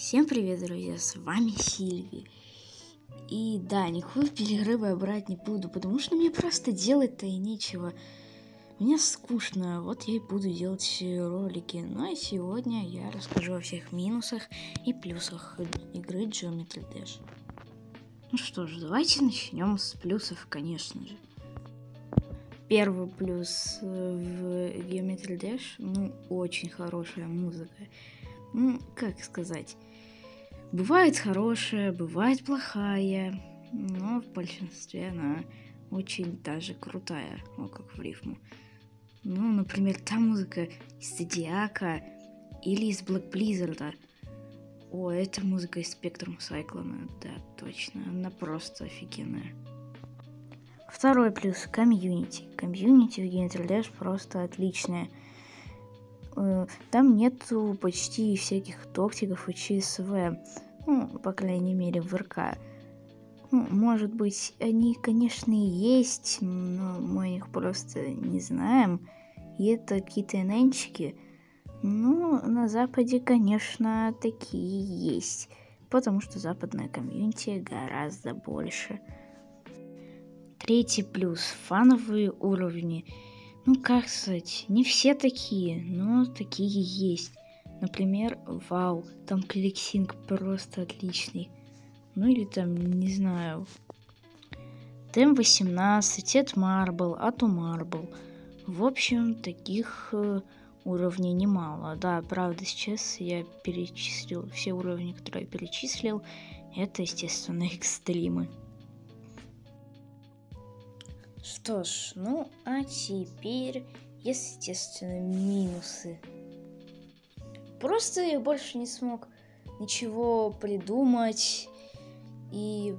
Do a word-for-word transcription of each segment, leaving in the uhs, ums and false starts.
Всем привет, друзья, с вами Сильви. И да, никакой перерыва я брать не буду, потому что мне просто делать-то и нечего. Мне скучно, вот я и буду делать ролики. Ну а сегодня я расскажу о всех минусах и плюсах игры Geometry Dash. Ну что ж, давайте начнем с плюсов, конечно же. Первый плюс в Geometry Dash, ну, очень хорошая музыка. Ну, как сказать, бывает хорошая, бывает плохая, но в большинстве она очень даже крутая, о, как в рифму. Ну, например, та музыка из Зодиака или из Black Blizzard. О, эта музыка из Spectrum Cyclone, да, точно, она просто офигенная. Второй плюс — комьюнити. Комьюнити в Geometry Dash просто отличное. Там нету почти всяких токсиков и ЧСВ, ну, по крайней мере, в РК. Ну, может быть, они, конечно, и есть, но мы их просто не знаем. И это какие-то эненчики. Ну, на Западе, конечно, такие есть, потому что западная комьюнити гораздо больше. Третий плюс — фановые уровни. Ну, как сказать, не все такие, но такие есть. Например, Вау, там кликсинг просто отличный. Ну или там, не знаю, Тэм восемнадцать, Эд Марбл, Ату Марбл. В общем, таких э, уровней немало. Да, правда, сейчас я перечислил все уровни, которые я перечислил. Это, естественно, экстримы. Что ж, ну а теперь, естественно, минусы. Просто я больше не смог ничего придумать и,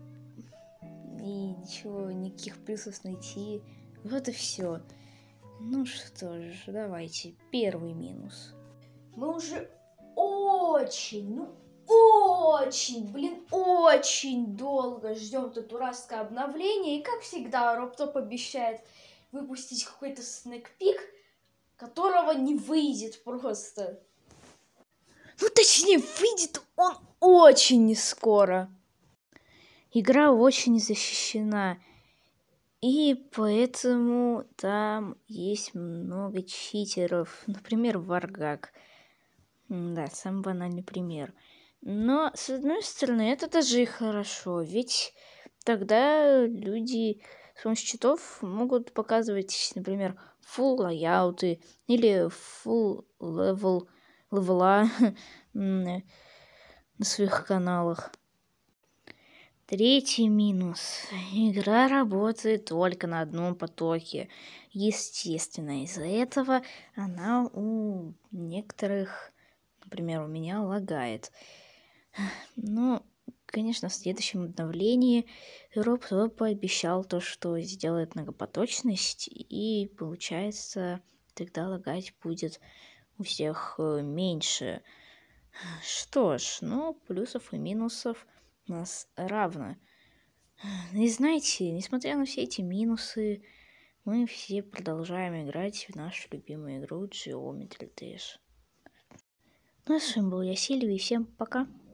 и ничего, никаких плюсов найти. Вот и все. Ну что ж, давайте, первый минус. Мы уже очень, ну очень, блин, очень долго ждем это дурацкое обновление. И как всегда, Роптоп обещает выпустить какой-то снэкпик, которого не выйдет просто. Ну, точнее, выйдет он очень не скоро. Игра очень защищена. И поэтому там есть много читеров. Например, Варгак. Да, самый банальный пример. Но, с одной стороны, это даже и хорошо, ведь тогда люди с помощью читов могут показывать, например, full лайауты или full level, левела на своих каналах. Третий минус. Игра работает только на одном потоке. Естественно, из-за этого она у некоторых, например, у меня лагает. Но, конечно, в следующем обновлении Роптоп пообещал то, что сделает многопоточность, и получается, тогда лагать будет у всех меньше. Что ж, ну, плюсов и минусов у нас равно. И знаете, несмотря на все эти минусы, мы все продолжаем играть в нашу любимую игру Geometry Dash. Ну а с вами был я, Сильви, и всем пока.